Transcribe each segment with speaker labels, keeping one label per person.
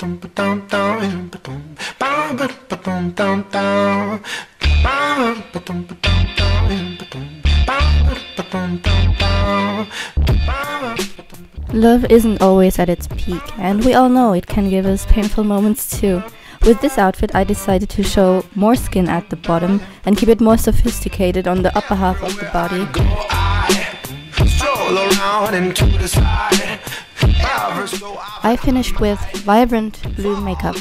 Speaker 1: Love isn't always at its peak, and we all know it can give us painful moments too. With this outfit I decided to show more skin at the bottom and keep it more sophisticated on the upper half of the body. I finished with vibrant blue makeup.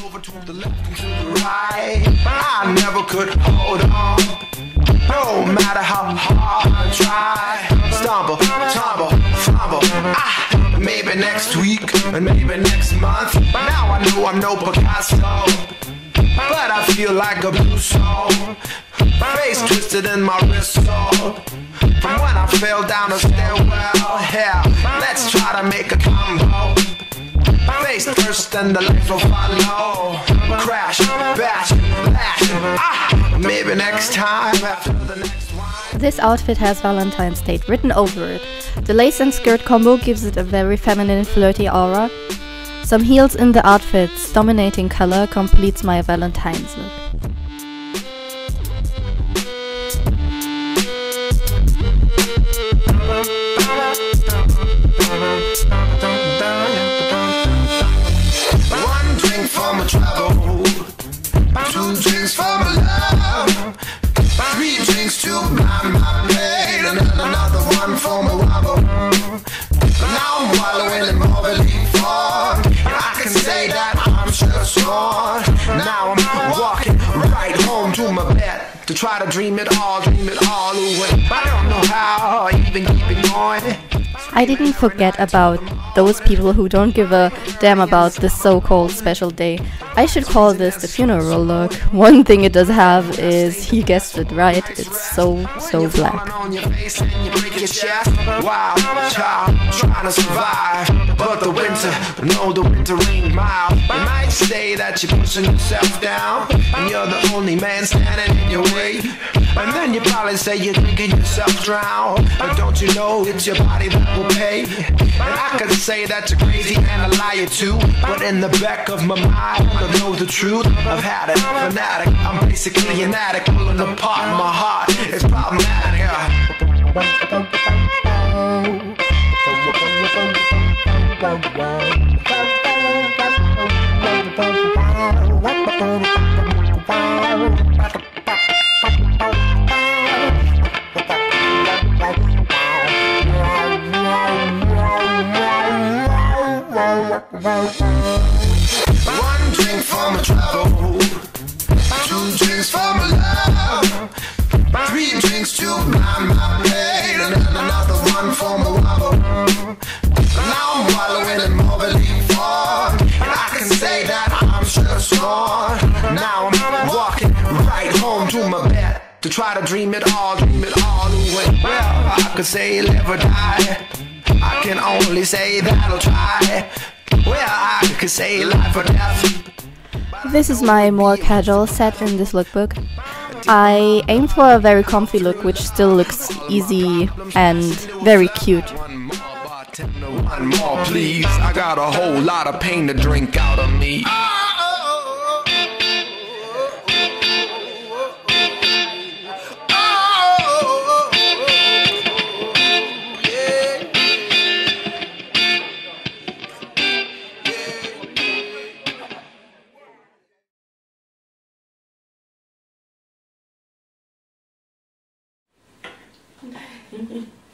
Speaker 2: I never could hold on, no matter how hard I try. Stumble, tumble, fumble. Maybe next week, and maybe next month. Now I know I'm no Picasso, but I feel like a blue soul. Face twisted in my wrist sore from when I fell down a stairwell. Hell, let's try to make a combo. Face first and the legs will follow. Crash, bash, lash. Maybe next time after the next one.
Speaker 1: This outfit has Valentine's Date written over it. The lace and skirt combo gives it a very feminine, flirty aura. Some heels in the outfit's dominating color completes my Valentine's look.
Speaker 2: One drink for my trouble, two drinks for my love, three drinks to blind my plate, and then another one for my wobble. Now I'm wallowing in more belief form. I can say that I'm just gone. Now I'm walking right home to my bed to try to dream it all away. I don't know how I even keep it going.
Speaker 1: I didn't forget about those people who don't give a damn about this so-called special day. I should call this the funeral look. One thing it does have is, he guessed it right, it's so black.
Speaker 2: Wow, child, trying to survive, but the winter ain't mild. You might say that you're pushing yourself down, and you're the only man standing in your way. And then you probably say you're drinking yourself drown, but don't you know it's your body that will pay? And I could say that you're crazy and a liar too, but in the back of my mind I know the truth. I've had it, fanatic, I'm basically an addict, pulling apart my heart, it's problematic. One drink for my trouble, two drinks for my love, three drinks to blind my plate, and then another one for my wobble. Now I'm wallowing in more belief form, and I can say that I'm just gone. Now I'm walking right home to my bed to try to dream it all away. Well, I could say live or die, I can only say that I'll try. Well, I could say life or death.
Speaker 1: This is my more casual set in this lookbook. I aim for a very comfy look which still looks easy and very cute.
Speaker 2: One more, please. I got a whole lot of pain to drink out of me.
Speaker 3: Mm-hmm.